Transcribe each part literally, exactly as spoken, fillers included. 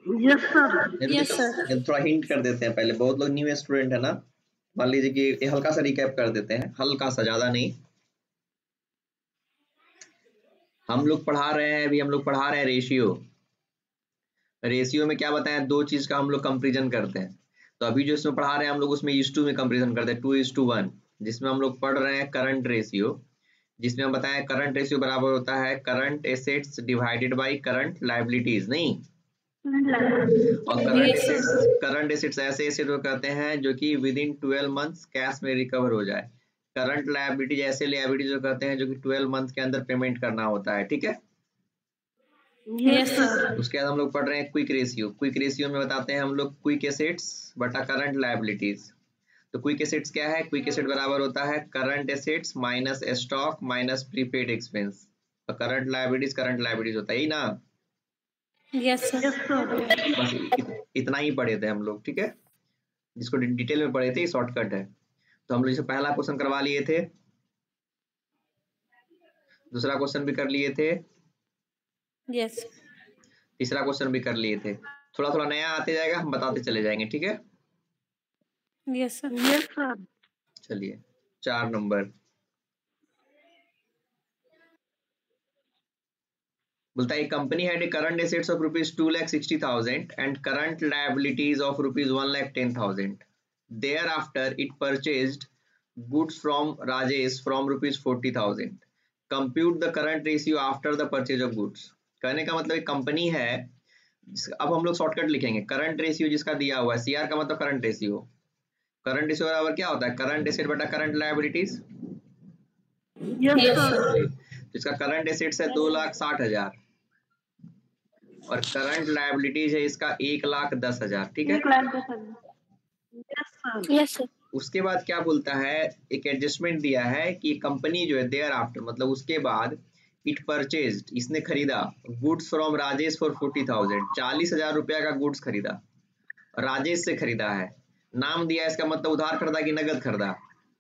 Yes sir. Yes sir. थोड़ा hint कर देते हैं पहले, बहुत लोग न्यू स्टूडेंट है ना, मान लीजिए कि ये हल्का सा रिकैप कर देते हैं, हल्का सा, ज्यादा नहीं। हम लोग पढ़ा रहे हैं अभी, हम लोग पढ़ा रहे हैं रेशियो। रेशियो में क्या बताया, दो चीज का हम लोग कंपेरिजन करते हैं। तो अभी जो इसमें पढ़ा रहे हैं हम लोग, उसमें इज टू में कंपेरिजन करते हैं, टू इज टू वन, जिसमें हम लोग पढ़ रहे हैं करंट रेशियो, जिसमें हम बताएं करंट रेशियो बराबर होता है current assets divided by current liabilities, नहीं। और करंट करंट एसेट्स ऐसे एसेट को कहते हैं जो कि within twelve months cash में रिकवर हो जाए। करंट लायबिलिटीज ऐसे लायबिलिटीज जो कहते हैं जो कि ट्वेल्व मंथ के अंदर पेमेंट करना होता है, ठीक है। Yes sir. उसके बाद हम लोग पढ़ रहे हैं क्विक रेशियो। क्विक रेशियो में बताते हैं हम लोग क्विक एसेट्स बटा करंट लायबिलिटीज। तो क्विक एसेट्स क्या है, क्विक एसेट बराबर होता है current assets minus stock minus prepaid expense. और करंट लायबिलिटीज करंट लायबिलिटीज होता है ही ना। Yes sir. बस इत, इतना ही पढ़े थे हम लोग, ठीक है। जिसको डिटेल में पढ़े थे शॉर्टकट है। तो हम लोग इसे पहला क्वेश्चन करवा लिए थे, दूसरा क्वेश्चन भी कर लिए थे, यस। तीसरा क्वेश्चन भी कर लिए थे। थोड़ा थोड़ा नया आते जाएगा, हम बताते चले जाएंगे, ठीक है। Yes sir. Yes sir. चलिए चार नंबर बोलता है company had a current assets of rupees two lakh sixty thousand and current liabilities of rupees one lakh ten thousand. Thereafter it purchased goods from Rajesh from rupees forty thousand. Compute the current ratio after the purchase of goods. कहने का मतलब एक company है, अब हम लोग shortcut लिखेंगे, current ratio जिसका दिया हुआ है, सीआर का मतलब करंट रेशियो। करंट रेशियो बराबर क्या होता है, करंट एसेट बटा करंट लायबिलिटीज। जिसका करंट एसेट्स है दो लाख साठ हजार और करंट लायबिलिटीज है इसका एक लाख दस हजार, ठीक है। Yes sir. उसके बाद क्या बोलता है, एक एडजस्टमेंट दिया है कि कंपनी जो है देयर आफ्टर मतलब उसके बाद इट परचेज्ड, इसने खरीदा goods from Rajesh for forty thousand, चालीस हजार रुपया का गुड्स खरीदा, राजेश से खरीदा है। नाम दिया इसका मतलब उधार खरीदा कि नगद खरीदा,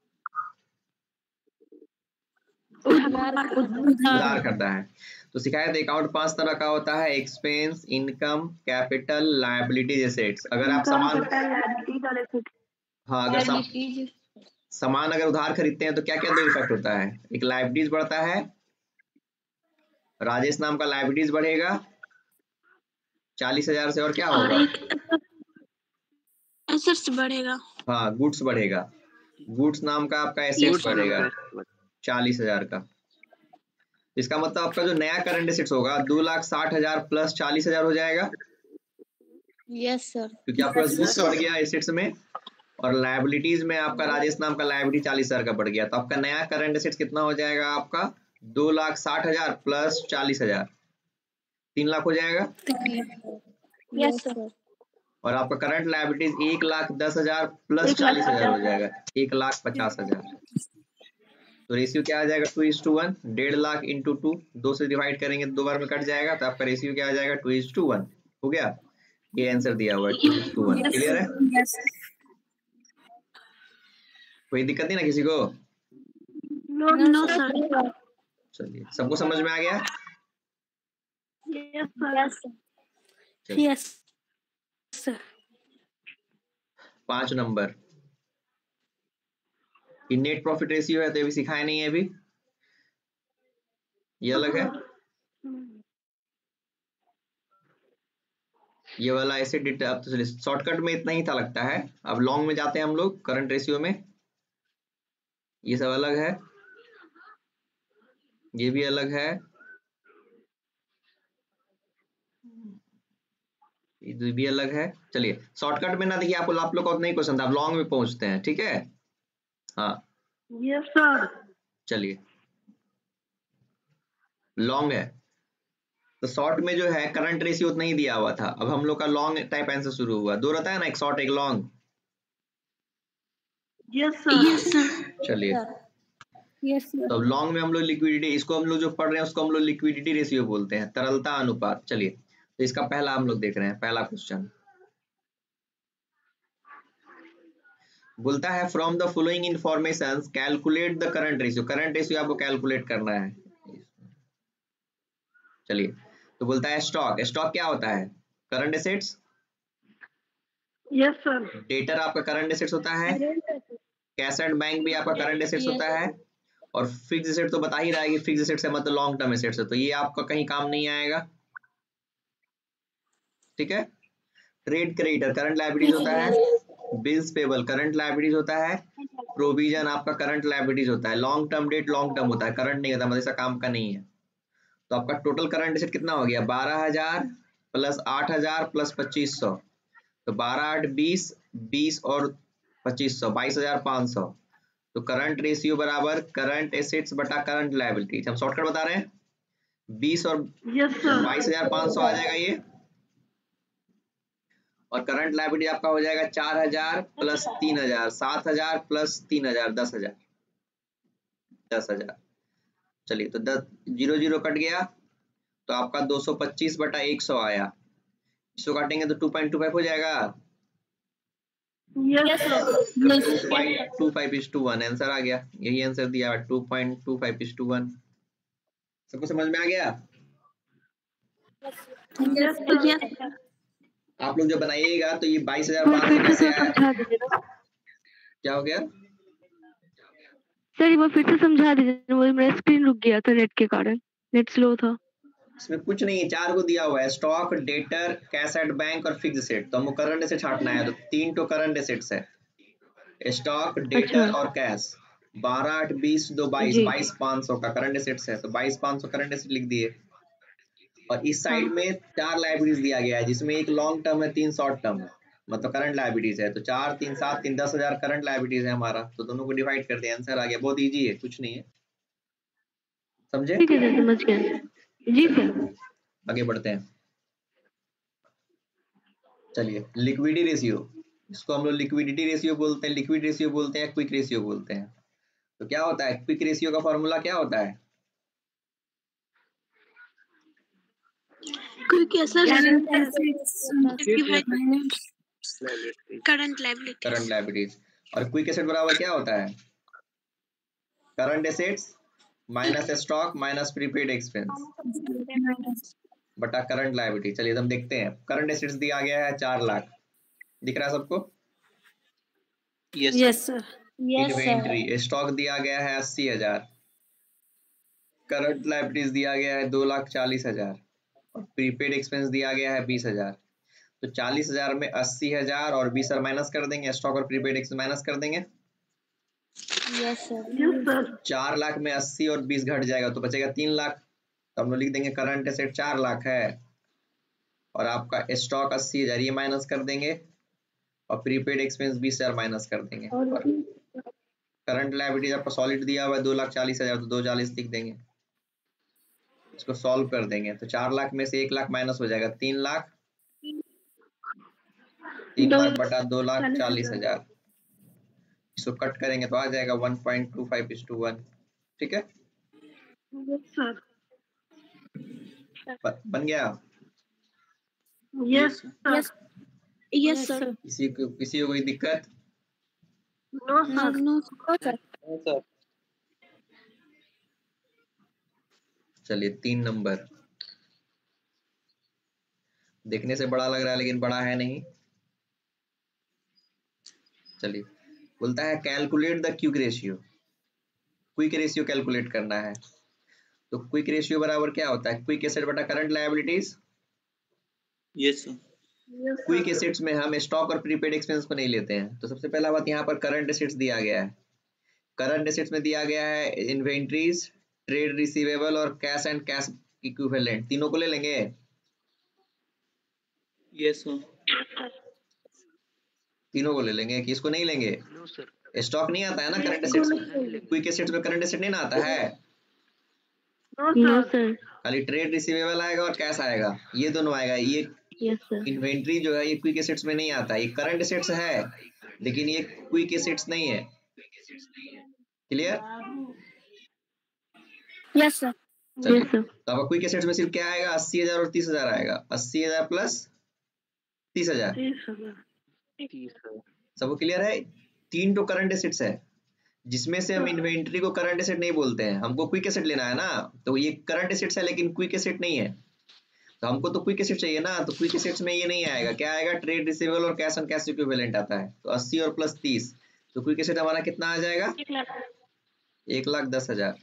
उधार खरीदा है। तो सिखाया था अकाउंट पांच तरह का होता है, expense, income, capital, liabilities, assets. अगर आप सामान हाँ अगर सम, सामान अगर उधार खरीदते हैं तो क्या क्या दो इफेक्ट होता है, एक लायबिलिटीज बढ़ता है, राजेश नाम का लायबिलिटीज बढ़ेगा चालीस हजार से, और क्या होगा, एसेट्स बढ़ेगा। हाँ गुड्स बढ़ेगा, गुड्स नाम का आपका एसेट्स बढ़ेगा चालीस हजार का। इसका मतलब आपका जो नया करंट एसेट्स होगा दो लाख साठ हजार प्लस चालीस हजार हो जाएगा। Yes sir. क्योंकि आपका गुड्स बढ़ गया एसेट्स में और लायबिलिटीज में आपका राजेश नाम का लायबिलिटी चालीस हजार का बढ़ गया, तो आपका नया करंट एसेट्स कितना हो जाएगा, आपका दो लाख साठ हजार प्लस चालीस हजार, तीन लाख हो जाएगा। Yes sir. और आपका करंट लायबिलिटीज एक लाख दस हजार प्लस चालीस हजार हो जाएगा, एक लाख पचास हजार। तो रेशियो क्या आ जाएगा, टू इज टू वन, डेढ़ लाख इंटू टू, दो से डिवाइड करेंगे दो बार में कट जाएगा, तो आपका रेशियो क्या आ जाएगा, टू इज टू वन। हो गया, ये आंसर दिया हुआ है two is to one. Clear है, कोई दिक्कत नहीं ना किसी को। No sir. चलिए सबको समझ में आ गया। Yes sir. पांच नंबर कि नेट प्रॉफिट रेशियो है, तो ये भी सिखाया नहीं है अभी, ये अलग है। ये वाला ऐसे डिट, अब तो शॉर्टकट में इतना ही था लगता है, अब लॉन्ग में जाते हैं हम लोग करंट रेशियो में। ये सब अलग है, ये भी अलग है, ये भी अलग है। चलिए शॉर्टकट में ना देखिए, आपको आप लोग को नहीं पसंद, आप लॉन्ग में पहुंचते हैं, ठीक है। हाँ यस सर। चलिए लॉन्ग है, तो शॉर्ट में जो है करंट रेशियो उतना ही दिया हुआ था, अब हम लोग का लॉन्ग टाइप आंसर शुरू हुआ, दो रहता है ना, एक शॉर्ट एक long. Yes sir. Yes sir. चलिए यस सर। तो लॉन्ग में हम लोग लिक्विडिटी, इसको हम लोग जो पढ़ रहे हैं उसको हम लोग लिक्विडिटी रेशियो बोलते हैं, तरलता अनुपात। चलिए तो इसका पहला हम लोग देख रहे हैं, पहला क्वेश्चन बोलता है from the following information calculate the current ratio. Current ratio आपको कैलकुलेट करना है। चलिए तो बोलता है स्टॉक, स्टॉक क्या होता है, current assets, yes sir. Debtor आपका करंट एसेट्स होता है, कैश एंड बैंक भी आपका करंट एसेट्स होता है, और फिक्स एसेट तो बता ही रहा है कि फिक्स एसेट्स है मतलब लॉन्ग टर्म एसेट्स है, तो ये आपका कहीं काम नहीं आएगा। ठीक है। ट्रेड क्रेडिटर करंट लायबिलिटीज होता है, बिल्स पेबल करंट लायबिलिटीज होता है, प्रोविजन आपका करंट लायबिलिटीज होता है, long term debt long term होता है, करंट नहीं होता, मतलब ऐसा काम का नहीं है। तो आपका टोटल करंट एसेट कितना हो गया, बारह हजार प्लस आठ हजार प्लस पच्चीस सौ, तो बारह आठ बीस, बीस और पच्चीस सौ, बाईस हजार पाँच सौ। तो करंट रेशियो बराबर करंट एसेट्स बटा करंट लायबिलिटीज, हम शॉर्टकट बता रहे हैं, बीस और यस सर। बाईस हजार पाँच सौ आ जाएगा ये, और करंट लायबिलिटी आपका हो जाएगा चार हजार प्लस तीन हजार, सात हजार प्लस तीन हजार, दस हजार, दस हजार। चलिए तो दस जीरो जीरो कट गया, तो आपका दो सौ पच्चीस बटा एक सौ आया, इसको काटेंगे तो टू पॉइंट टू फाइव हो जाएगा, yes sir. Two point two five is to one, answer आ गया, यही आंसर दिया, two point two five is to one. सबको समझ में आ गया? Yes sir. आप लोग जब बनाइएगा तो ये बाईस हजार पाँच सौ कैसे आया, क्या हो गया सर? वो फिर से समझा दीजिए, वो मेरा स्क्रीन रुक गया था नेट के कारण, नेट स्लो था। इसमें कुछ नहीं है, चार को दिया हुआ है, stock, debtor, cash at bank और फिक्स एसेट, तो हमको करंट एसेट छाटना है, तो तीन तो करंट एसेट्स है, स्टॉक, डेटर अच्छा। और कैश। बारह आठ बीस दो बाईस, जी। बाईस पाँच सौ का करंट एसेट्स है, तो बाईस पाँच सौ करंट एसेट लिख दिए। और इस साइड हाँ। में चार लायबिलिटीज दिया गया है, जिसमें एक लॉन्ग टर्म है, तीन शॉर्ट टर्म है, मतलब करंट लायबिलिटीज है, तो चार तीन सात तीन दस हजार करंट लायबिलिटीज है हमारा, तो दोनों को डिवाइड कर दिया, आंसर आ गया, बहुत इजी है, कुछ नहीं है, समझे? ठीक है सर, समझ गए। जी सर। आगे बढ़ते हैं। चलिए लिक्विडिटी रेशियो, इसको हम लोग लिक्विडिटी रेशियो बोलते हैं, लिक्विड रेशियो बोलते हैं, क्विक रेशियो बोलते हैं। तो क्या होता है क्विक रेशियो का फॉर्मूला, क्या होता है? Quick sir current current liabilities. और क्विक एसेट बराबर क्या होता है? Current assets minus stock minus prepaid expense बटा करंट लायबिलिटी। चलिए हम देखते हैं, करंट एसेट्स दिया गया है चार लाख, दिख रहा है सबको? Yes sir. इन्वेंट्री, स्टॉक दिया गया है अस्सी हजार, करंट लायबिलिटीज दिया गया है दो लाख चालीस हजार, और प्रीपेड एक्सपेंस दिया गया है बीस हजार। तो चालीस हजार में अस्सी हजार और बीस हजार माइनस कर देंगे, स्टॉक और प्रीपेड एक्सपेंस माइनस कर देंगे। Yes sir. चार लाख में अस्सी और बीस घट जाएगा तो बचेगा तीन लाख, तो हम लोग लिख देंगे करंट एसेट चार लाख है, और आपका स्टॉक अस्सी हजार ये माइनस कर देंगे, और प्रीपेड एक्सपेंस बीस हजार माइनस कर देंगे, और करंट लायबिलिटीज आपका सॉलिड दिया हुआ है दो लाख चालीस हजार, तो दो चालीस लिख देंगे, इसको सॉल्व कर देंगे, तो चार लाख में से एक लाख माइनस हो जाएगा, तीन लाख, तीन लाख बटा दो लाख चालीस हजार, इसको कट करेंगे तो आ जाएगा one point two five is to one. ठीक है सर। बन गया? Yes sir. Yes sir. किसी को किसी को कोई दिक्कत? No sir. No sir. चलिए तीन नंबर, देखने से बड़ा लग रहा है लेकिन बड़ा है नहीं। चलिए बोलता है calculate the quick ratio, quick ratio calculate करना है। तो क्विक रेशियो बराबर क्या होता है? क्विक एसेट बटा current liabilities. Yes sir. Quick assets में हम स्टॉक और प्रीपेड एक्सपेंस को नहीं लेते हैं, तो सबसे पहला बात यहाँ पर करंट एसेट्स दिया गया है, करंट एसेट्स में दिया गया है इन्वेंट्रीज, ट्रेड रिसीवेबल और कैश एंड कैश इक्विवेलेंट, तीनों को ले लेंगे। Yes sir. तीनों को ले लेंगे कि इसको नहीं लेंगे? स्टॉक नहीं आता है ना करंट एसेट्स में, क्विक एसेट्स में करंट एसेट नहीं ना आता है, नो सर। खाली ट्रेड रिसीवेबल आएगा और कैश आएगा, ये दोनों आएगा। ये यस सर। इन्वेंट्री जो है ये क्विक एसेट्स में नहीं आता, ये करंट एसेट्स है लेकिन ये क्विक एसेट्स नहीं है। Clear? Yes sir. Yes sir. तो आपका क्विक एसेट्स में सिर्फ क्या आएगा? अस्सी हजार और तीस हजार आएगा, अस्सी हजार प्लस तीस हजार। सबको क्लियर है? तीन तो करंट एसेट्स है, जिसमें से हम इन्वेंट्री को करंट एसेट नहीं बोलते हैं, हमको क्विक एसेट लेना है ना, तो ये करंट एसेट्स है लेकिन क्विक एसेट नहीं है। तो हमको तो क्विक एसेट चाहिए ना, तो क्विक एसेट्स में ये नहीं आएगा, क्या आएगा, ट्रेड रिसीवेबल और कैश एंड कैश इक्विवेलेंट आता है। तो अस्सी और प्लस तीस, तो क्विक एसेट हमारा कितना आ जाएगा, एक लाख दस हजार।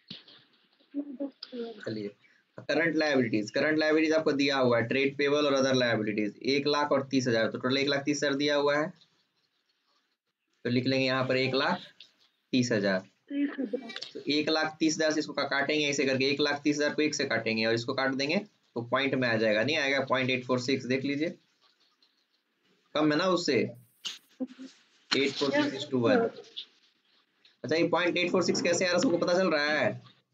चलिए करंट लायबिलिटीज, करंट लायबिलिटीज आपको दिया हुआ है ट्रेड पेबल और अदर लायबिलिटीज एक लाख और तीस हजार, तो टोटल एक लाख तीस हजार दिया हुआ है। तो लिख लेंगे यहाँ पर एक लाख तीस हजार। तो एक लाख तीस हजार से इसको काटेंगे ऐसे करके, एक लाख तीस हजार को एक से काटेंगे और इसको काट देंगे तो पॉइंट में आ जाएगा, नहीं आएगा पॉइंट एट फोर सिक्स, देख लीजिए कम है ना उससे, eight four six two one. अच्छा ये पॉइंट एट फोर सिक्स कैसे आ रहा है, सबको पता चल रहा है?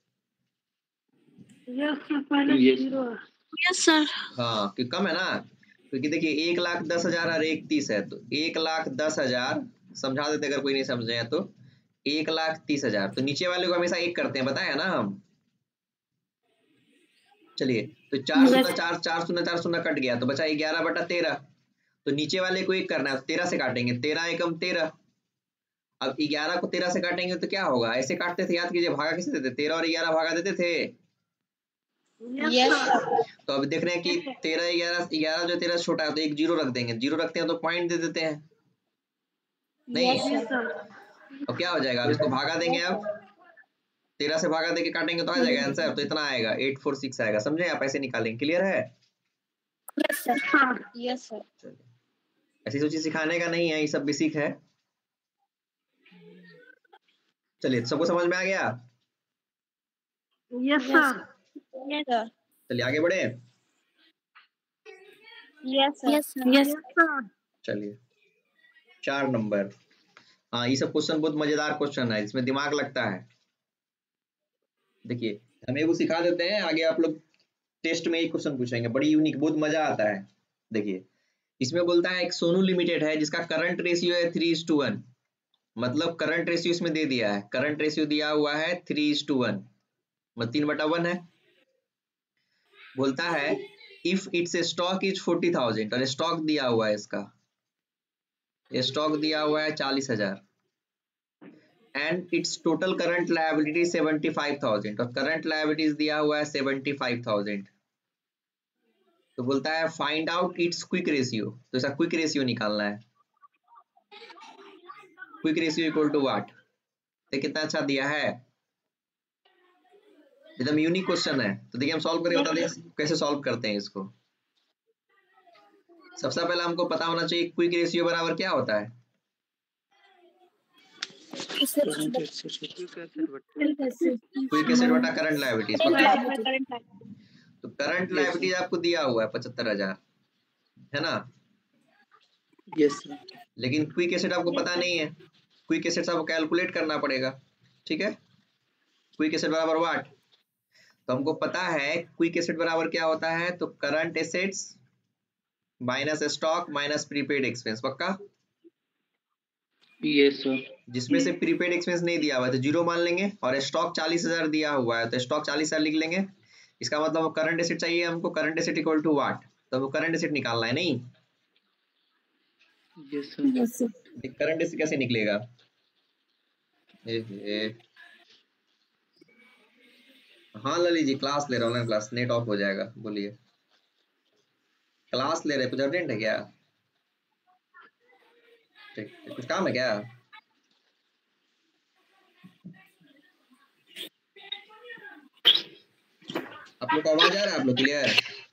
Yes sir. हाँ कि कम है ना, क्योंकि देखिए एक लाख दस हजार और एक तीस है, तो एक लाख दस हजार समझा देते अगर कोई नहीं समझे हैं तो, एक लाख तीस हजार, तो नीचे वाले को हमेशा एक करते हैं, बताया ना हम। चलिए तो चार शून्य चार चार शून्य चार शून्य कट गया तो बचा ग्यारह बटा तेरह, तो नीचे वाले को एक करना है, तेरह से काटेंगे, तेरह एकम तेरह। अब ग्यारह को तेरह से काटेंगे तो क्या होगा, ऐसे काटते थे, याद कीजिए भागा किसे देते, तेरह और ग्यारह भागा देते थे। Yes sir. तो अब देख रहे हैं कि तेरह ग्यारह, ग्यारह जो तेरह छोटा है तो एक जीरो रख देंगे, जीरो रखते हैं तो पॉइंट दे देते हैं, नहीं अब क्या हो जाएगा, अब इसको भागा देंगे, अब तेरह से भागा देके काटेंगे तो आ जाएगा आंसर, तो इतना आएगा एट फोर सिक्स आएगा, समझे आप, ऐसे निकालेंगे। क्लियर है? Yes sir. Yes sir. चलिए ऐसी सोची सिखाने का नहीं है, ये सब बेसिक है। चलिए सबको समझ में आ गया? Yes sir. Yes sir. चलिए आगे बढ़े। Yes sir. Yes sir. चलिए चार नंबर, हाँ ये सब क्वेश्चन बहुत मजेदार क्वेश्चन है, इसमें दिमाग लगता है। देखिए हम एगो सिखा देते हैं, आगे आप लोग टेस्ट में एक क्वेश्चन पूछेंगे, बड़ी यूनिक, बहुत मजा आता है। देखिए इसमें बोलता है एक सोनू लिमिटेड है जिसका करंट रेशियो है थ्री इज टू वन, मतलब करंट रेशियो इसमें दे दिया है, करंट रेशियो दिया हुआ है थ्री इज टू वन, मतलब तीन बटा वन है। बोलता है if it's stock is forty thousand, और स्टॉक दिया हुआ है इसका, स्टॉक दिया हुआ है चालीस हजार, and it's total current liability seventy five thousand, और करंट लायबिलिटीज दिया हुआ है सेवेंटी फाइव थाउजेंड। तो बोलता है find out it's quick ratio, तो इसका क्विक रेशियो निकालना है। Quick ratio equal to what, तो कितना अच्छा दिया है, एकदम यूनिक क्वेश्चन है। तो देखिए हम सॉल्व करके बता दें कैसे सॉल्व करते हैं इसको। सबसे पहले हमको पता होना चाहिए क्विक रेशियो बराबर क्या होता है, क्विक एसेट बटा करंट लायबिलिटीज, पक्का? तो करंट लायबिलिटीज आपको दिया हुआ है पचहत्तर हजार, है ना? Yes sir. लेकिन क्विक एसेट आपको पता नहीं है, क्विक एसेट्स आपको कैलकुलेट करना पड़ेगा, ठीक है? क्विक एसेट बराबर व्हाट, तो हमको पता है क्विक एसेट बराबर क्या होता है, तो current assets minus stock minus prepaid expense, पक्का? Yes sir. जिसमें से प्रीपेड एक्सपेंस नहीं दिया हुआ है तो जीरो मान लेंगे, और स्टॉक चालीस हजार दिया हुआ है तो स्टॉक चालीस हजार लिख लेंगे। इसका मतलब करंट एसेट चाहिए हमको, current asset equal to what, तो हमको करंट एसेट निकालना है, नहीं? Yes sir. Yes sir. Current asset कैसे निकलेगा, ए, ए, हाँ लली जी क्लास ले रहा हूँ, क्लास नेट ऑफ हो जाएगा, बोलिए। क्लास ले रहे, कुछ अर्जेंट है क्या? ठीक, कुछ काम है क्या? आप लोग को आवाज आ रहा है, आप लोग clear?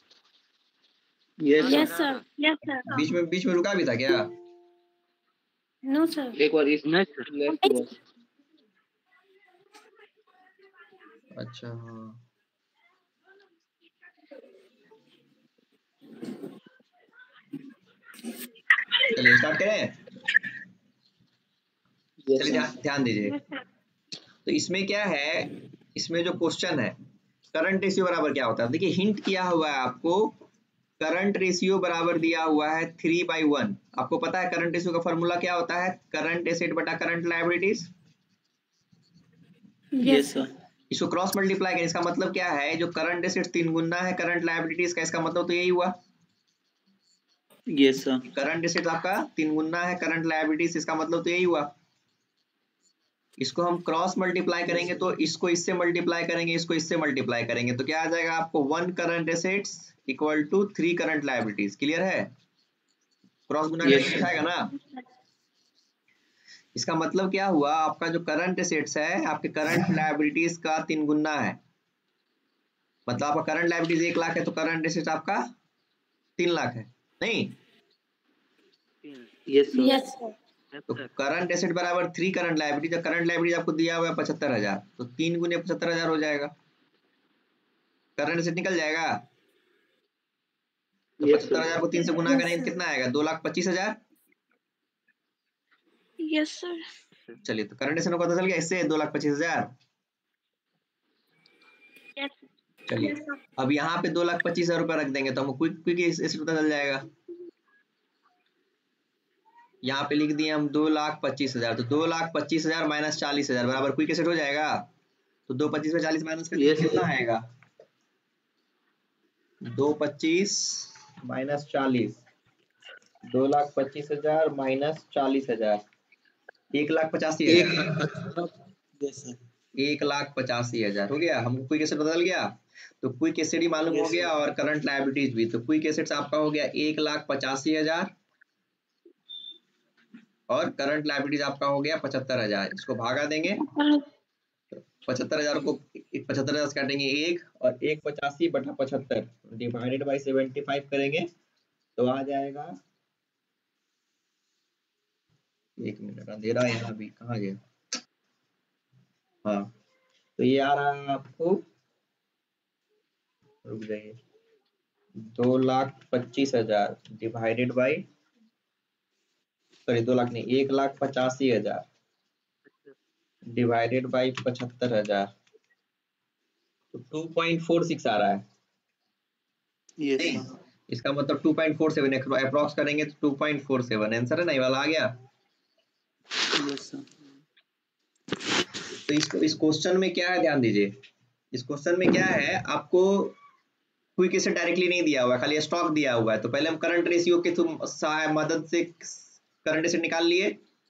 Yes sir. Yes sir. बीच में बीच में रुका भी था क्या? No sir. एक बार इस लेफ्ट हुआ। अच्छा हाँ, चलिए स्टार्ट करें। चलिए ध्यान ध्यान दीजिए। तो इसमें क्या है, इसमें जो क्वेश्चन है करंट रेशियो बराबर क्या होता है, देखिए हिंट किया हुआ है आपको, करंट रेशियो बराबर दिया हुआ है थ्री बाई वन। आपको पता है करंट रेशियो का फॉर्मूला क्या होता है, करंट एसेट बटा करंट लायबिलिटीज। Yes sir. इसको क्रॉस मल्टीप्लाई करें, इसका मतलब क्या है, जो करंट एसेट तीन गुना है करंट लायबिलिटीज का, इसका मतलब तो यही हुआ। Yes sir. करंट एसेट आपका तीन गुना है करंट लायबिलिटीज, इसका मतलब तो यही हुआ। इसको हम क्रॉस मल्टीप्लाई करेंगे तो इसको इससे मल्टीप्लाई करेंगे, इसको इससे मल्टीप्लाई करेंगे तो क्या आ जाएगा आपको, one current assets equal to three current liabilities. Clear है? क्रॉस गुना Yes, करके sir. दिखाएगा ना। इसका मतलब क्या हुआ, आपका जो करंट एसेट्स है आपके करंट लायबिलिटीज का तीन गुना है। मतलब आपका करंट लायबिलिटीज एक लाख है तो करंट एसेट्स आपका तीन लाख है, नहीं? Yes, sir. Yes, sir. तो करंट एसेट बराबर थ्री करंट लायबिलिटी, जब करंट लायबिलिटी आपको दिया हुआ है पचहत्तर हजार तो तीन गुने पचहत्तर हजार हो जाएगा, करंट एसेट निकल जाएगा। तो Yes, पचहत्तर हजार को तीन से गुना Yes, करेंगे sir. कितना आएगा, दो लाख पच्चीस हजार। Yes, sir. चलिए तो करंट एसेट को पता चल गया इससे, दो लाख पच्चीस हजार। Yes, sir. चलिए अब यहाँ पे दो लाख पच्चीस हजार रुपया रख देंगे तो हमको क्विक क्विक एसेट पता चल जाएगा। यहाँ पे लिख दिए हम दो लाख पच्चीस हजार, तो दो लाख पच्चीस हजार माइनस चालीस हजार बराबर क्विक एसेट हो जाएगा। तो दो पच्चीस में चालीस माइनस करके Yes, कितना sir. आएगा, दो पच्चीस माइनस चालीस, दो लाख पच्चीस हजार माइनस चालीस हजार, एक लाख पचासी एक हजार, Yes, sir. एक लाख पचासी हजार हो गया। हमको क्विक एसेट बदल गया, तो क्विक एसेट ही मालूम हो Yes, गया sir. और करंट लायबिलिटीज भी। तो क्विक एसेट्स आपका हो गया एक लाख पचासी हजार और करंट लायबिलिटीज आपका हो गया पचहत्तर हजार। इसको भागा देंगे, पचहत्तर हजार को पचहत्तर हजार से काटेंगे एक, और एक पचासी बटा पचहत्तर डिवाइडेड बाई सेवेंटी फाइव करेंगे तो आ जाएगा, एक मिनट अंधेरा है यहाँ भी, कहाँ गया, हाँ तो ये आ रहा है आपको, रुक जाइए, दो लाख पच्चीस हजार डिवाइडेड बाई, सॉरी दो लाख नहीं, एक लाख पचासी हजार डिवाइडेड बाई पचहत्तर हजार, तो टू पॉइंट फोर सिक्स आ रहा है। Yes, नहीं, sir. इसका मतलब two point four seven approx करेंगे तो two point four seven answer है ना, ये वाला आ गया। Yes, sir. तो इस इस क्वेश्चन में क्या है, ध्यान दीजिए, इस क्वेश्चन में क्या है, आपको क्विक एसेट डायरेक्टली नहीं दिया हुआ है, खाली स्टॉक दिया हुआ है। तो पहले हम करंट रेशियो के तुम सहाय मदद से करंट एसेट निकाल लिए,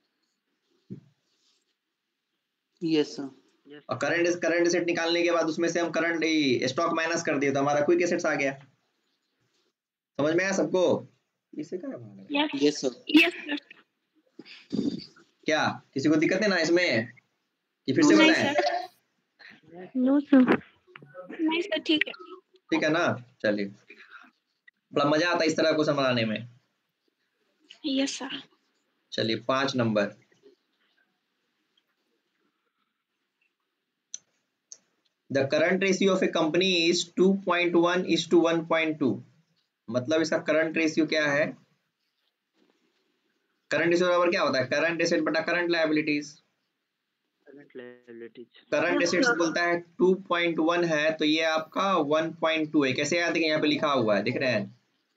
Yes, sir. और करंट करंट एसेट निकालने के बाद उसमें से हम करंट स्टॉक माइनस कर दिए तो हमारा क्विक एसेट्स आ गया। समझ में आया सबको? इससे क्या भाग रहा है? Yes. Yes, sir. Yes, sir. क्या किसी को दिक्कत है ना इसमें कि फिर से नहीं, बताएं? sir. No sir. नहीं सर, ठीक है. ठीक है ना, चलिए बड़ा मजा आता है इस तरह को संभालने में। Yes, sir. चलिए पांच नंबर, the current ratio of a company is two point one is to one point two. मतलब इसका करंट रेशियो क्या है, करंट रेशियो बराबर क्या होता है, करंट एसेट बटा current liabilities. Current liabilities. Current assets बोलता है टू पॉइंट वन है तो ये आपका वन पॉइंट टू है। कैसे याद है, यहाँ पे लिखा हुआ है, दिख रहे हैं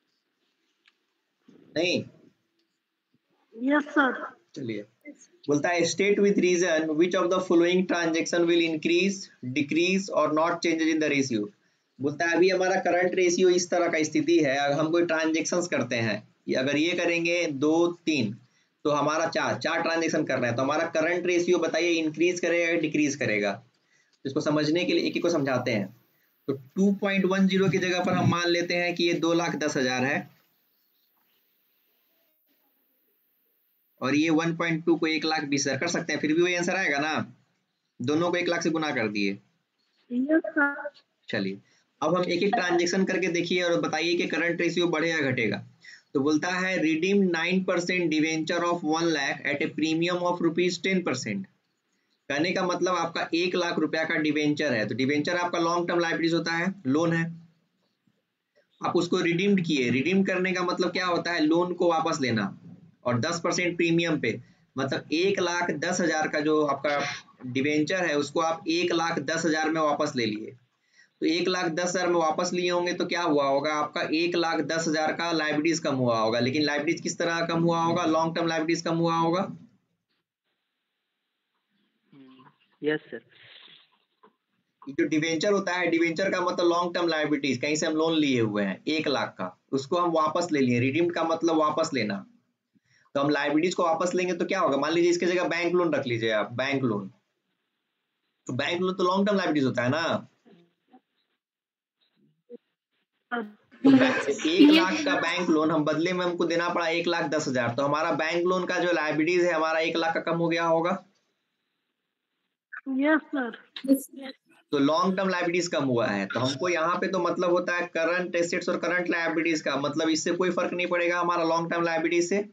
नहीं? Yes, sir. चलिए बोलता है state with reason which of the following transaction will increase decrease और not changes in the ratio. बोलता है अभी हमारा करंट रेशियो इस तरह का स्थिति है, अगर हम कोई ट्रांजेक्शन्स करते हैं, अगर ये करेंगे दो तीन तो हमारा चार चार ट्रांजेक्शन कर रहे हैं तो हमारा करंट रेशियो बताइए इंक्रीज करेगा या डिक्रीज करेगा। तो इसको समझने के लिए एक एक को समझाते हैं। तो टू पॉइंट वन जीरो की जगह पर हम मान लेते हैं कि ये दो लाख दस हजार है और ये वन पॉइंट टू को एक लाख बीस हजार कर सकते हैं, फिर भी वही आंसर आएगा ना, दोनों को एक लाख से गुना कर दिए। Yes, sir. चलिए अब हम एक एक ट्रांजेक्शन करके देखिए और बताइए कि करंट रेशियो बढ़ेगा घटेगा। तो बोलता है redeem nine percent debenture of one lakh at a premium of rupees ten percent. कहने का मतलब आपका एक लाख रुपया का डिवेंचर है, तो डिवेंचर आपका लॉन्ग टर्म लायबिलिटीज होता है, लोन है, आप उसको रिडीम्ड किए। रिडीम करने का मतलब क्या होता है, लोन को वापस लेना, और दस परसेंट प्रीमियम पे, मतलब एक लाख दस हजार का जो आपका डिवेंचर है उसको आप एक लाख दस हजार में वापस ले लिए। तो एक लाख दस हजार में वापस लिए होंगे तो क्या हुआ होगा, आपका एक लाख दस हजार का लायबिलिटीज कम हुआ होगा। लेकिन लायबिलिटीज किस तरह कम हुआ होगा, लॉन्ग टर्म लायबिलिटीज कम हुआ होगा। Yes, sir. जो डिवेंचर होता है, डिवेंचर का मतलब लॉन्ग टर्म लायबिलिटीज, कहीं से हम लोन लिए हुए हैं एक लाख का, उसको हम वापस ले लिए। रिडीम्ड का मतलब वापस लेना, तो हम लायबिलिटीज को वापस लेंगे तो क्या होगा, मान लीजिए इसके जगह बैंक लोन रख लीजिए आप, बैंक लोन तो बैंक लोन तो लॉन्ग टर्म लायबिलिटीज होता है ना। तो बैंक एक लाख का बैंक लोन हम बदले में हमको देना पड़ा एक लाख दस हजार, तो हमारा बैंक लोन का जो लायबिलिटीज है हमारा एक लाख का कम हो गया होगा। Yes sir. तो लॉन्ग टर्म लायबिलिटीज कम हुआ है, तो हमको यहाँ पे तो मतलब होता है करंट एसेट्स और करंट लायबिलिटीज का मतलब इससे कोई फर्क नहीं पड़ेगा हमारा लॉन्ग टर्म लायबिलिटीज से।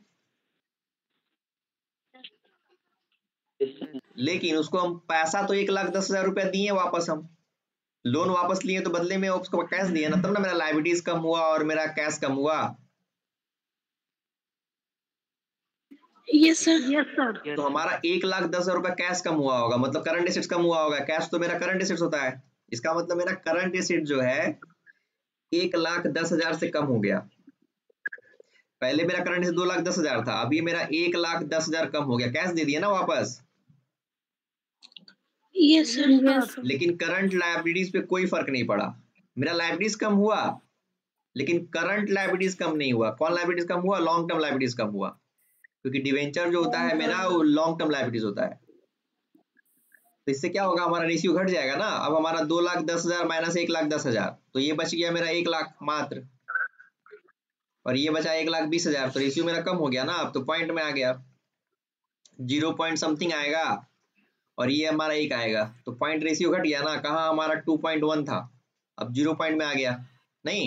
लेकिन उसको हम पैसा तो एक लाख दस हजार रुपया दिए वापस, हम लोन वापस लिए तो बदले में उसको कैश दिया ना, तब ना मेरा लायबिलिटीज कम हुआ और मेरा कैश कम हुआ। Yes sir. Yes sir. तो हमारा एक लाख दस हजार रुपया कैश कम हुआ होगा, मतलब करंट एसेट्स कम हुआ होगा। कैश तो मेरा करंट एसेट्स होता है, इसका मतलब मेरा करंट एसेट जो है एक लाख दस हजार से कम हो गया। पहले मेरा करंट एसेट दो लाख दस हजार था, अभी मेरा एक लाख दस हजार कम हो गया, कैश दे दिया ना वापस। Yes sir. लेकिन करंट लायबिलिटीज पे कोई फर्क नहीं पड़ा, मेरा लायबिलिटीज कम हुआ लेकिन करंट लायबिलिटीज कम नहीं हुआ। कौन लायबिलिटीज कम हुआ? लॉन्ग टर्म लायबिलिटीज कम हुआ, क्योंकि डिवेंचर जो होता है मेरा वो लॉन्ग टर्म लायबिलिटीज होता है। तो इससे क्या होगा, हमारा रेशियो घट जाएगा ना। अब हमारा दो लाख दस हजार माइनस एक लाख दस हजार, तो ये बच गया मेरा एक लाख मात्र, और ये बचा एक लाख बीस हजार, तो रेशियो मेरा कम हो गया ना। अब तो पॉइंट में आ गया, जीरो पॉइंट समथिंग आएगा और ये हमारा एक आएगा, तो पॉइंट रेशियो घट गया ना। कहाँ हमारा टू पॉइंट वन था, अब जीरो पॉइंट में आ गया नहीं।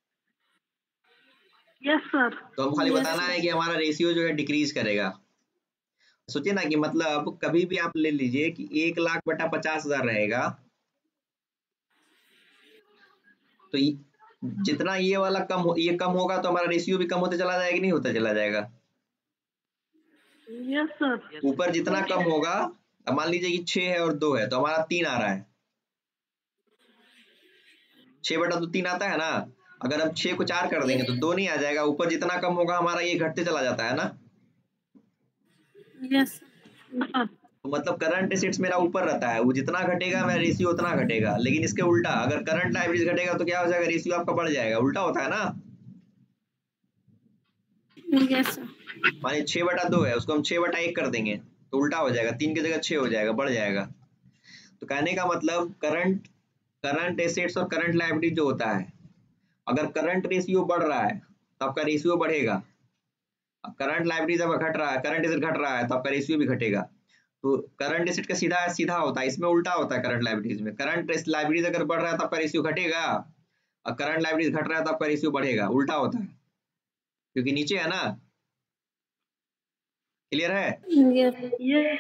Yes sir. तो हम खाली बताना है कि हमारा रेशियो जो है डिक्रीज करेगा। सोचिए ना कि मतलब कभी भी आप ले लीजिए कि एक लाख बटा पचास हजार रहेगा, तो जितना ये वाला कम हो, ये कम होगा तो हमारा रेशियो भी कम होते चला जाएगा कि नहीं होता चला जाएगा। Yes sir. ऊपर जितना कम होगा, अब मान लीजिए कि छह है और दो है तो हमारा तीन आ रहा है, छह बटा दो तीन आता है ना। अगर हम छह को चार कर देंगे तो दो नहीं आ जाएगा, ऊपर जितना कम होगा हमारा ये घटते चला जाता है ना। यस। तो मतलब करंट एसेट्स मेरा ऊपर रहता है, वो जितना घटेगा मेरा रेशियो उतना घटेगा। लेकिन इसके उल्टा अगर करंट लायबिलिटीज घटेगा तो क्या हो जाएगा, रेशियो आपका बढ़ जाएगा, उल्टा होता है ना। Yes sir. मानिए छह बटा दो है, उसको हम छह बटा एक कर देंगे तो उल्टा हो जाएगा, तीन की जगह छह हो जाएगा, बढ़ जाएगा। तो कहने का मतलब करंट करंट एसेट्स और करंट लायबिलिटी जो होता है, अगर करंट रेशियो बढ़ रहा है तो आपका रेशियो बढ़ेगा। अब करंट लायबिलिटीज अब घट रहा है, करंट एसेट घट रहा है तो आपका रेशियो भी घटेगा। तो करंट एसेट का सीधा सीधा होता है, इसमें उल्टा होता है। करंट लायबिलिटीज में करंट लायबिलिटीज अगर बढ़ रहा है तो आपका रेशियो घटेगा, और करंट लायबिलिटीज घट रहा है तो आपका रेशियो बढ़ेगा, उल्टा होता है, क्योंकि नीचे है ना। क्लियर है? ये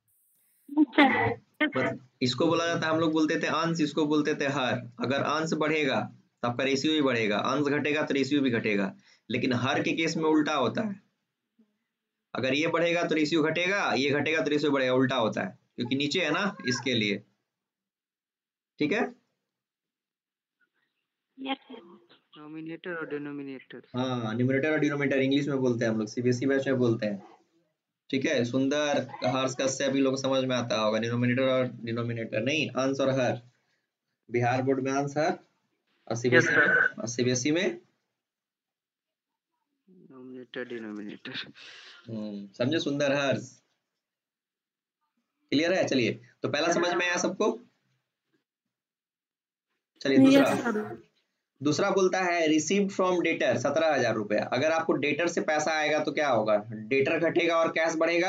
इसको बोला जाता है, हम लोग बोलते थे अंश, इसको बोलते थे हर। अगर अंश बढ़ेगा तो आपका रेशियो भी बढ़ेगा, अंश घटेगा तो रेशियो भी घटेगा। लेकिन हर के केस में उल्टा होता है, अगर ये बढ़ेगा तो रेशियो घटेगा, ये घटेगा तो रेशियो बढ़ेगा, उल्टा होता है, क्योंकि नीचे है ना, इसके लिए। ठीक है? नॉमिनेटर और डिनोमिनेटर। हाँ, न्यूमरेटर और डिनोमिनेटर इंग्लिश में बोलते हैं हम लोग, सीबीएसई बैच में बोलते हैं। ठीक है, सुंदर, हर्ष, कश्यप भी लोग समझ में आता होगा। डिनोमिनेटर और डिनोमिनेटर नहीं, अंश और हर। बिहार बोर्ड में अंश हर, और सीबीएसई में और सीबीएसई में नॉमिनेटर डिनोमिनेटर। हम्म समझे सुंदर, हर्ष? क्लियर है? चलिए, तो पहला समझ में आया सबको। चलिए दूसरा दूसरा बोलता है रिसीव्ड फ्रॉम डेटर सत्रह हजार रुपया। अगर आपको डेटर से पैसा आएगा तो क्या होगा, डेटर घटेगा और कैश बढ़ेगा।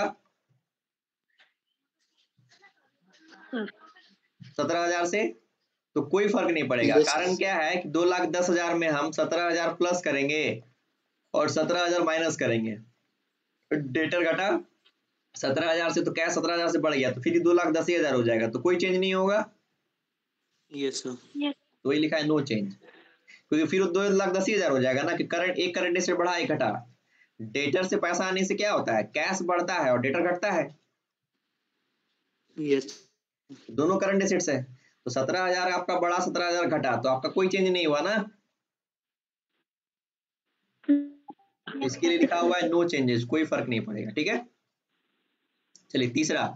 सत्रह हजार से तो कोई फर्क नहीं पड़ेगा। कारण क्या है कि दो लाख दस हजार में हम सत्रह हजार प्लस करेंगे और सत्रह हजार माइनस करेंगे, डेटर घटा सत्रह हजार से तो कैश सत्रह हजार से बढ़ गया, तो फिर दो लाख दस हजार हो जाएगा, तो कोई चेंज नहीं होगा। Yes sir. तो वही लिखा है नो चेंज, क्योंकि फिर दो लाख दस हजार हो जाएगा ना, कि करंट एक करंट एसेट बढ़ा एक घटा। डेटर से पैसा आने से क्या होता है, कैश बढ़ता है और डेटर घटता है। यस। दोनों करंट एसेट्स है, तो सत्रह हजार आपका बढ़ा सत्रह हजार घटा, तो आपका कोई चेंज नहीं हुआ ना। इसके लिए लिखा हुआ है नो चेंजेस, कोई फर्क नहीं पड़ेगा। ठीक है, चलिए तीसरा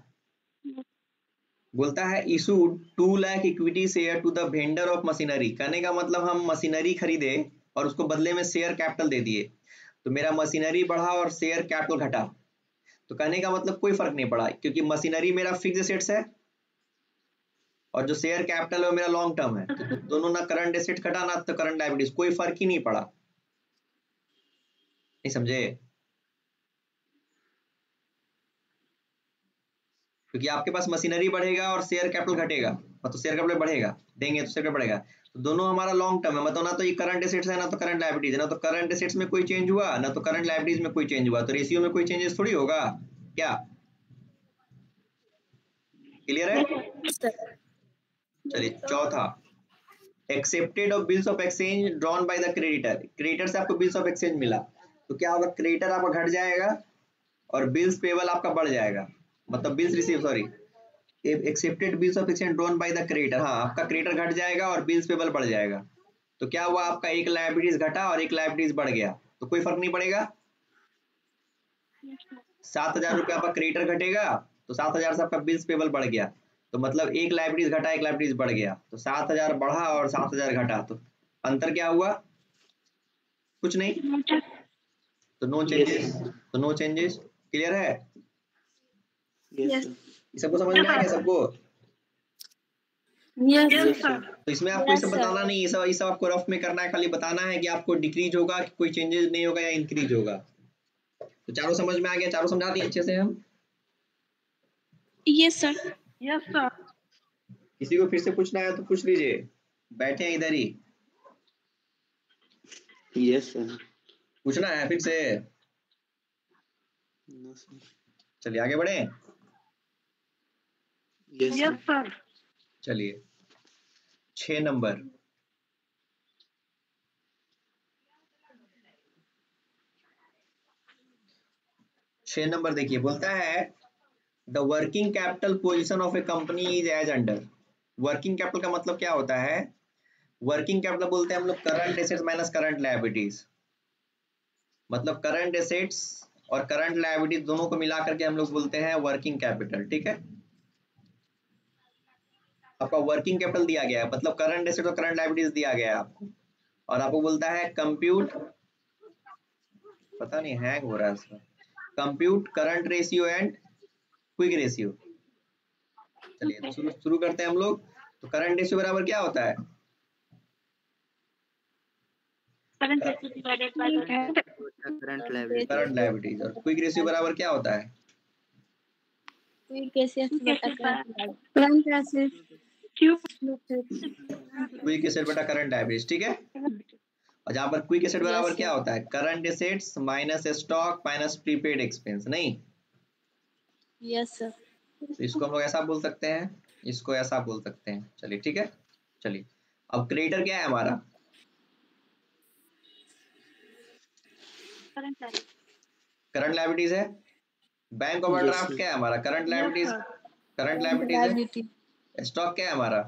बोलता है issue two lakh equity share to the vendor of machinery. कहने का मतलब हम मशीनरी खरीदे और उसको बदले में शेयर कैपिटल दे दिए, तो मेरा मशीनरी बढ़ा और शेयर कैपिटल घटा। तो कहने का मतलब कोई फर्क नहीं पड़ा, क्योंकि मशीनरी मेरा फिक्स एसेट्स है और जो शेयर कैपिटल है वो मेरा लॉन्ग टर्म है, तो दोनों ना करंट एसेट घटा ना तो करंट लायबिलिटीज, कोई फर्क ही नहीं पड़ा। नहीं समझे? क्योंकि आपके पास मशीनरी बढ़ेगा और शेयर कैपिटल घटेगा, मतलब शेयर कैपिटल बढ़ेगा, देंगे तो शेयर कैपिटल बढ़ेगा, तो दोनों हमारा लॉन्ग टर्म है, मतलब ना तो ये करंट एसेट्स है ना तो करंट लायबिलिटीज है, ना तो करंट एसेट्स में कोई चेंज हुआ ना तो करंट लायबिलिटीज में कोई चेंज हुआ, तो रेशियो में कोई चेंजेस थोड़ी होगा क्या? क्लियर है? चलिए चौथा, accepted of bills of exchange drawn by the creditor. Creditor से आपको बिल्स ऑफ एक्सचेंज मिला तो क्या होगा, क्रेडिटर आपका घट जाएगा और बिल्स पेबल आपका बढ़ जाएगा, मतलब bills receive sorry accepted bills of exchange drawn by the creditor, हाँ आपका क्रेडिटर घट जाएगा और बिल्स पेबल बढ़ जाएगा, तो क्या हुआ, आपका एक लायबिलिटीज घटा और एक लायबिलिटीज बढ़ गया, तो कोई फर्क नहीं पड़ेगा। सात हजार रुपये आपका क्रेडिटर घटेगा तो सात हजार से आपका बिल्स पेबल बढ़ गया, तो मतलब एक लायबिलिटीज घटा एक लायबिलिटीज बढ़ गया, तो सात हजार बढ़ा और सात हजार घटा, तो अंतर क्या हुआ, कुछ नहीं, तो नो चेंजेस, तो नो चेंजेस। क्लियर है? यस ये सबको समझ में आ गया सबको? Yes sir. तो इसमें आपको ये सब बताना नहीं, ये सब ये सब आपको रफ में करना है, खाली बताना है कि आपको डिक्रीज होगा कि कोई चेंजेस नहीं होगा या इंक्रीज होगा। तो चारों समझ में आ गया, चारों समझा दिए अच्छे से हम? Yes sir. Yes sir. किसी को फिर से पूछना है तो पूछ लीजिए, बैठे हैं इधर ही, यस सर। पूछना है फिर से? No sir. चलिए आगे बढ़े। Yes sir. चलिए छह नंबर, छह नंबर देखिए, बोलता है the working capital position of a company is as under. Working capital का मतलब क्या होता है, वर्किंग कैपिटल बोलते हैं हम लोग current assets minus current liabilities, मतलब करंट एसेट्स और करंट लायबिलिटीज दोनों को मिला करके हम लोग बोलते हैं वर्किंग कैपिटल। ठीक है, आपका वर्किंग कैपिटल दिया गया है, मतलब करंट एसेट और करंट लायबिलिटीज दिया गया है आपको, और आपको बोलता है कंप्यूट, पता नहीं हैंग हो रहा है इसका, compute current ratio and quick ratio. चलिए तो शुरू शुरू करते हैं हम लोग। तो करंट रेशियो बराबर क्या होता है, current current liability. Current liabilities, और क्विक रेशियो बराबर क्या होता है, क्विक एसेट्स बटा करंट एसेट्स। क्विक एसेट बटा करंट लायबिलिटीज। ठीक है, और जहां पर क्विक एसेट बराबर क्या होता है, current assets minus stock minus prepaid expense, नहीं? Yes sir. तो इसको हम लोग ऐसा बोल सकते हैं, इसको ऐसा बोल सकते हैं। चलिए ठीक है, चलिए अब क्रेडिटर क्या है हमारा, करंट लायबिलिटीज है। बैंक ओवरड्राफ्ट क्या है हमारा, करंट लायबिलिटीज, करंट लायबिलिटीज है। स्टॉक क्या है हमारा,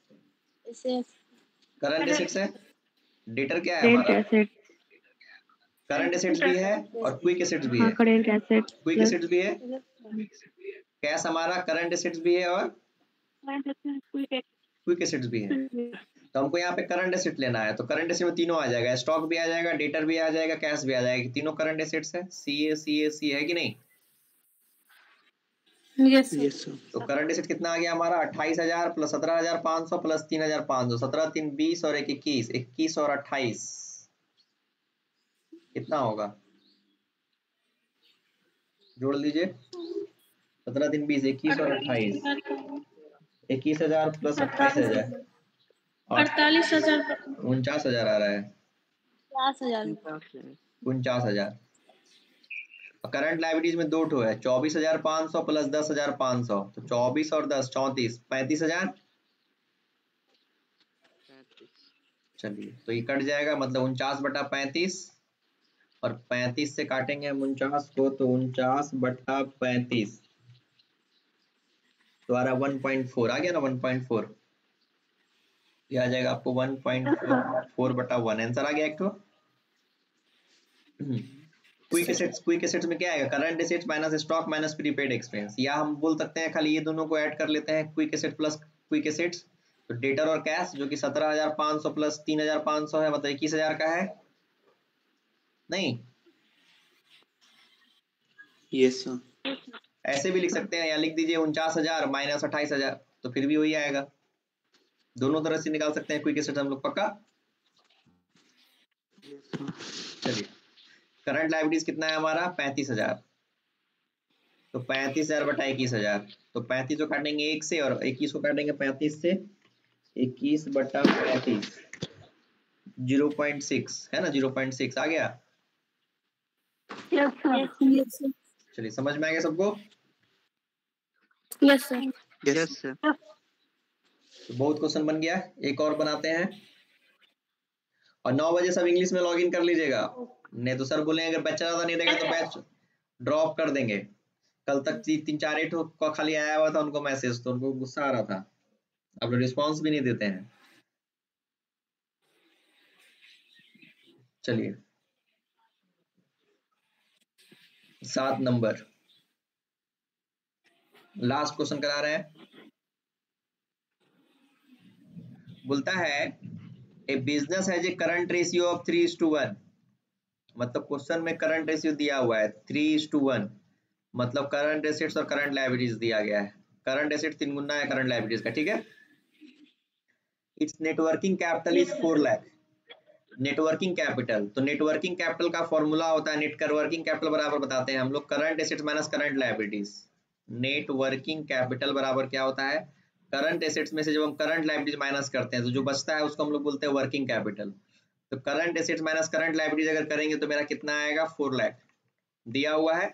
करंट एसेट्स है। डेटर क्या है हमारा, करंट एसेट्स भी है और क्विक एसेट्स भी है, करंट एसेट्स क्विक एसेट्स भी है। कैश हमारा करंट एसेट्स भी है और क्विक एसेट्स भी है। तो हमको यहाँ पे करंट एसेट लेना है, तो करंट एसेट में तीनों आ जाएगा, स्टॉक भी आ जाएगा, डेटर भी आ जाएगा, कैश भी आ जाएगा, तीनों करंट एसेट्स है। सी ए सी ए सी है कि नहीं? Yes yes sir. तो करंट एसेट कितना आ गया हमारा, अट्ठाईस हजार प्लस सत्रह हजार पाँच सौ प्लस तीन हजार पाँच सौ, सत्रह तीन बीस और एक इक्कीस, इक्कीस और अट्ठाईस कितना होगा, जोड़ लीजिए, सत्रह तीन बीस, इक्कीस और अट्ठाईस, इक्कीस हजार प्लस अट्ठाईस हजार, अड़तालीस हजार उनचास हजार आ रहा है, पचास हजार उनचास हजार। करंट लायबिलिटीज में दो ठो है, चौबीस हजार पाँच सौ प्लस दस हजार पाँच सौ, तो चौबीस और दस चौंतीस, पैंतीस हजार। चलिए तो ये कट जाएगा, मतलब उनचास बटा पैंतीस, और पैंतीस से काटेंगे हम उनचास को, तो उनचास बटा पैंतीस तो आ रहा वन पॉइंट फोर, आ गया ना वन पॉइंट फोर, ये आ जाएगा आपको वन पॉइंट फोर बटा वन, आंसर आ गया एक तो। क्विक एसेट्स, क्विक एसेट्स में क्या आएगा, current assets minus stock minus prepaid expense, या हम बोल सकते हैं खाली ये दोनों को ऐड कर लेते हैं, quick asset plus quick assets. तो डेटर और कैश जो कि सत्रह हजार पाँच सौ प्लस तीन हजार पाँच सौ है, मतलब इक्कीस हजार का है, नहीं? Yes sir. ऐसे भी लिख सकते हैं, या लिख दीजिए उनचास हजार माइनस अट्ठाईस हजार, तो फिर भी वही आएगा। दोनों तरह से निकाल सकते हैं क्विक एसेट हम लोग, पक्का? चलिए, करंट लायबिलिटीज कितना है हमारा? पैंतीस हजार। तो पैंतीस हजार बटा इक्कीस हजार, तो पैंतीस को काटेंगे एक से और इक्कीस को काटेंगे पैंतीस से, इक्कीस बटा पैंतीस जीरो पॉइंट सिक्स है ना, जीरो पॉइंट सिक्स आ गया। Yes sir. चलिए, समझ में आ गया सबको? Yes sir. Yes sir. तो बहुत क्वेश्चन बन गया, एक और बनाते हैं। और नौ बजे सब इंग्लिश में लॉगिन कर लीजिएगा, नहीं तो सर बोलेंगे अगर बैच ज्यादा नहीं रहेगा तो बैच ड्रॉप कर देंगे। कल तक ती, तीन चार एट का खाली आया हुआ था उनको मैसेज, तो उनको गुस्सा आ रहा था, अब रिस्पॉन्स भी नहीं देते हैं। चलिए, सात नंबर लास्ट क्वेश्चन करा रहे हैं। बोलता है a business has a current ratio of three is to one, मतलब क्वेश्चन में करंट रेशियो दिया हुआ है थ्री इज टू वन, मतलब करंट एसेट्स और करंट लायबिलिटीज दिया गया है। करंट एसेट्स तीन गुना है करंट लायबिलिटीज का, ठीक है। It's networking capital is four lakh. Networking capital, तो नेटवर्किंग कैपिटल का फॉर्मूला होता है, नेट वर्किंग कैपिटल बराबर बताते हैं हम लोग current assets minus current liabilities. Net working capital बराबर क्या होता है? करंट एसेट्स में से जब हम करंट लायबिलिटीज माइनस करते हैं तो जो बचता है उसको हम लोग बोलते हैं वर्किंग कैपिटल। तो current assets minus current liabilities अगर करेंगे तो मेरा कितना आएगा? फोर लाख दिया हुआ है।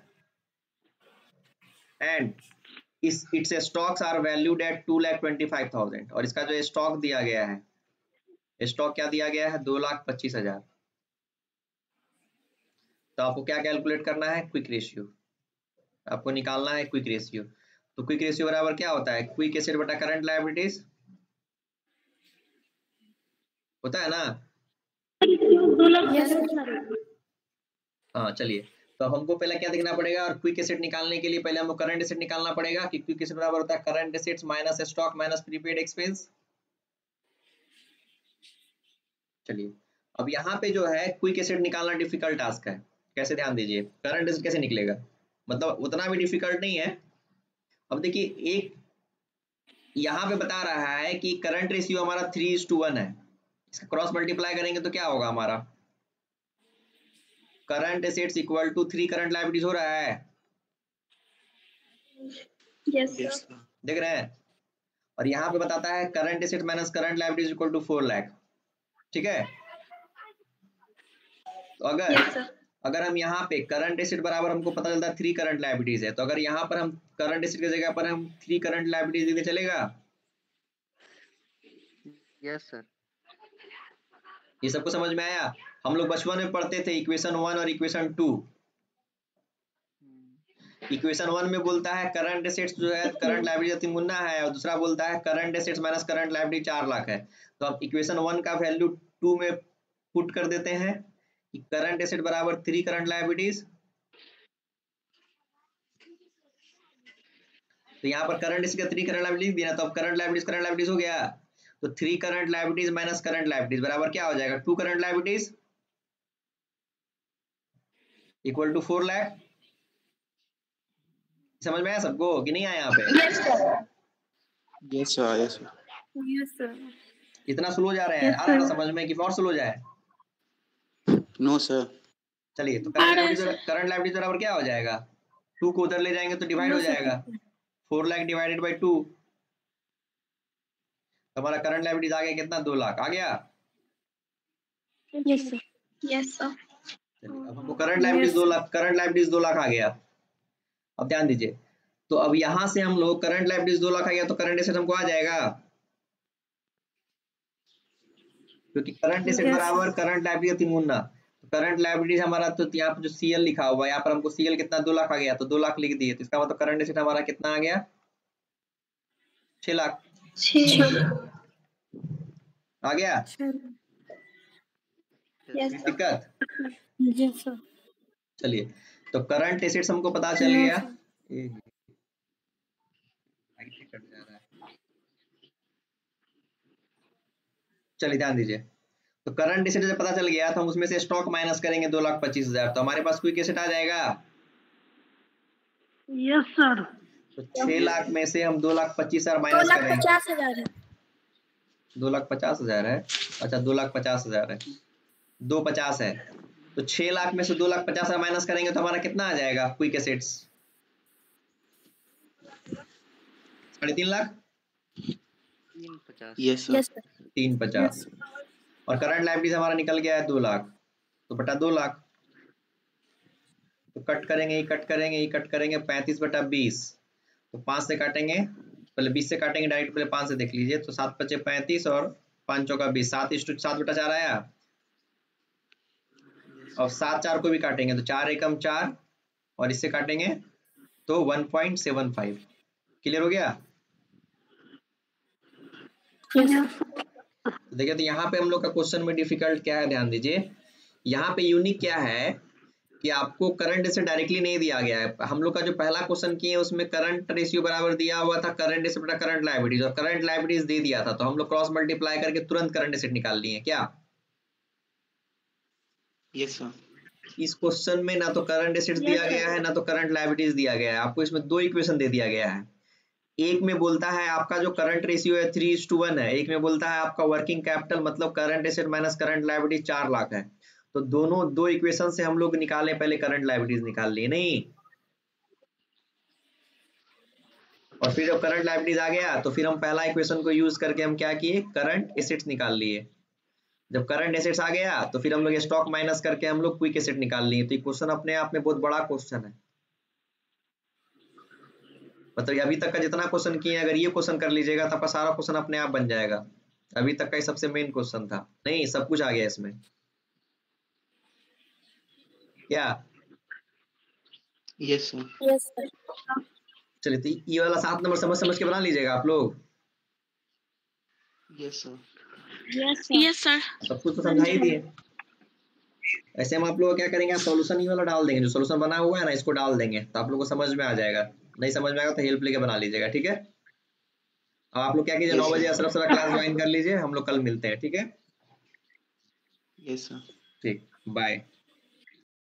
एंड इस its stocks are valued at two lakh twenty five thousand, और इसका जो स्टॉक दिया गया है, स्टॉक क्या दिया गया है? दो लाख पच्चीस हजार। तो आपको क्या कैलकुलेट करना है? क्विक रेशियो आपको निकालना है, क्विक रेशियो। तो क्विक रेशियो बराबर क्या होता है? क्विक एसेट बटा करंट लायबिलिटीज होता है ना। हाँ चलिए, तो हमको पहले क्या देखना पड़ेगा? और क्विक एसेट निकालने के लिए पहले हमको करंट एसेट निकालना पड़ेगा कि क्विक एसेट बराबर होता है current assets minus stock minus prepaid expense. चलिए, अब यहाँ पे जो है क्विक एसेट निकालना डिफिकल्ट टास्क है। कैसे? ध्यान दीजिए, करंट एसेट कैसे निकलेगा, मतलब उतना भी डिफिकल्ट नहीं है। अब देखिए, एक यहाँ पे बता रहा है कि करंट रेशियो हमारा थ्री इज टू वन है, इसका क्रॉस मल्टीप्लाई करेंगे तो क्या होगा हमारा? Current assets equal to three current liabilities हो रहा है। Yes sir. देख रहे हैं? और यहाँ पे बताता है current asset minus current liabilities equal to four lakh, ठीक है। तो अगर यस सर। अगर हम यहाँ पे करंट एसेट बराबर हमको पता चलता है थ्री करंट लायबिलिटीज है, तो अगर यहाँ पर हम करंट एसेट की जगह पर हम थ्री करंट लायबिलिटीज देते चलेगा? Yes sir. ये सबको समझ में आया? हम लोग बचपन में पढ़ते थे इक्वेशन वन और इक्वेशन टू। इक्वेशन वन में बोलता है करंट एसेट्स जो है करंट लायबिलिटी तीन गुना है, और दूसरा बोलता है current assets minus current liability चार लाख है। तो हम इक्वेशन वन का वैल्यू टू में पुट कर देते हैं कि करंट एसेट बराबर थ्री करंट लायबिलिटीज। तो यहाँ पर करंट एसेट का थ्री करंट लायबिलिटीज दिया, तो अब करंट लायबिलिटीज करंट लायबिलिटीज हो गया। तो three current liabilities minus current liabilities बराबर क्या हो जाएगा? Two current liabilities equal to four lakh. समझ में आया सबको कि नहीं आया यहाँ पे? Yes sir. Yes sir. Yes sir. Yes sir. इतना स्लो जा रहे हैं? आ रहा है ना समझ में कि और स्लो जाए? No sir. चलिए, तो करंट लायबिलिटीज करंट लायबिलिटीज बराबर क्या हो जाएगा? टू को उधर ले जाएंगे तो डिवाइड हो जाएगा, four lakh divided by two, तो हमारा करंट लायबिलिटीज आ गया कितना? दो लाख आ गया। Yes sir. Yes sir. अब हमको करंट लायबिलिटीज दो लाख करंट लायबिलिटीज दो लाख आ गया। अब ध्यान दीजिए, तो अब यहां से हम लोग करंट लायबिलिटीज दो लाख आ गया, तो करंट एसेट हमको आ जाएगा, क्योंकि करंट एसेट बराबर करंट लायबिलिटी तीन गुना। करंट लायबिलिटीज हमारा, तो यहाँ पर जो सीएल लिखा हुआ है, यहाँ पर हमको सीएल कितना? दो लाख आ गया, तो दो लाख लिख दिए, तो इसका मतलब करंट एसेट हमारा कितना आ गया? छह लाख आ गया। दिक्कत? Yes sir. चलिए, तो करंट एसेट्स हमको पता चल गया। कट जा रहा है। चलिए ध्यान दीजिए, तो करंट एसेट जब पता चल गया तो हम उसमें से स्टॉक माइनस करेंगे दो लाख पच्चीस हजार, तो हमारे पास क्विक एसेट आ जाएगा। Yes sir. तो छह लाख में से हम दो लाख पच्चीस हजार माइनस करेंगे। पचास हजार है। दो लाख पचास हजार है, अच्छा दो लाख पचास हजार है, दो पचास है, तो छह लाख में से दो लाख पचास हजार माइनस करेंगे तो हमारा कितना आ जाएगा क्विक एसेट्स? साढ़े तीन लाख, तीन पचास। Yes sir. Yes, sir. तीन पचास। और करंट लायबिलिटीज हमारा निकल गया है दो लाख, तो बटा दो लाख, तो कट करेंगे, ये कट करेंगे, ये कट करेंगे, पैंतीस बटा बीस, तो पांच से काटेंगे, पहले बीस से काटेंगे डायरेक्ट, पहले पांच से देख लीजिए, तो सात पचे पैंतीस और पांच चौका बीस, सात इस्टू सात बटा चार आया। और सात चार को भी काटेंगे तो चार एकम चार, और इससे काटेंगे तो one point seven five. Clear हो गया? Yes. तो देखिए, तो यहाँ पे हम लोग का क्वेश्चन में डिफिकल्ट क्या है, ध्यान दीजिए। यहाँ पे यूनिक क्या है कि आपको करंट से डायरेक्टली नहीं दिया गया है। हम लोग का जो पहला क्वेश्चन किए उसमें करंट रेशियो बराबर दिया हुआ था करंट एसेट बटा करंट लायबिलिटीज, और करंट लायबिलिटीज दे दिया था, तो हम लोग क्रॉस मल्टीप्लाई करके तुरंत करंट एसेट निकाल लिए क्या? Yes sir. इस क्वेश्चन में ना तो करंट एसेट्स Yes, दिया sir. गया है, ना तो करंट लायबिलिटीज दिया गया है। आपको इसमें दो इक्वेशन दे दिया गया है। एक में बोलता है आपका जो करंट रेशियो है थ्री इज टू वन है, एक में बोलता है आपका वर्किंग कैपिटल मतलब current asset minus current liability चार लाख है। तो दोनों दो इक्वेशन से हम लोग निकाले, पहले करंट लायबिलिटीज निकाल लिए नहीं, और फिर जब करंट लायबिलिटीज आ गया तो फिर हम पहला इक्वेशन को यूज करके हम क्या किए, करंट एसेट्स निकाल लिए। जब करंट एसेट्स आ गया तो फिर हम लोग स्टॉक माइनस करके हम लोग क्विक एसेट निकाल लिए। तो ये क्वेश्चन अपने आप में बहुत बड़ा क्वेश्चन है, मतलब अभी तक का जितना क्वेश्चन किए अगर ये क्वेश्चन कर लीजिएगा तो आपका सारा क्वेश्चन अपने आप बन जाएगा। अभी तक का ये सबसे मेन क्वेश्चन था, नहीं सब कुछ आ गया इसमें क्या? Yes sir. Yes, sir. चलिए, तो ये वाला सात नंबर समझ समझ के बना लीजिएगा आप लोग। Yes sir. Yes, sir. Yes, sir. सब कुछ तो समझा ही दिए। ऐसे हम आप लोग क्या करेंगे, सॉल्यूशन ये वाला डाल देंगे, जो सॉल्यूशन बना हुआ है ना इसको डाल देंगे, तो आप लोग को समझ में आ जाएगा। नहीं समझ में आएगा तो हेल्प लेके बना लीजिएगा, ठीक है? अब आप लोग क्या कीजिए, Yes, नौ sir. बजे अशरफ सर क्लास ज्वाइन कर लीजिए, हम लोग कल मिलते हैं, ठीक है? Yes sir. ठीक, बाय।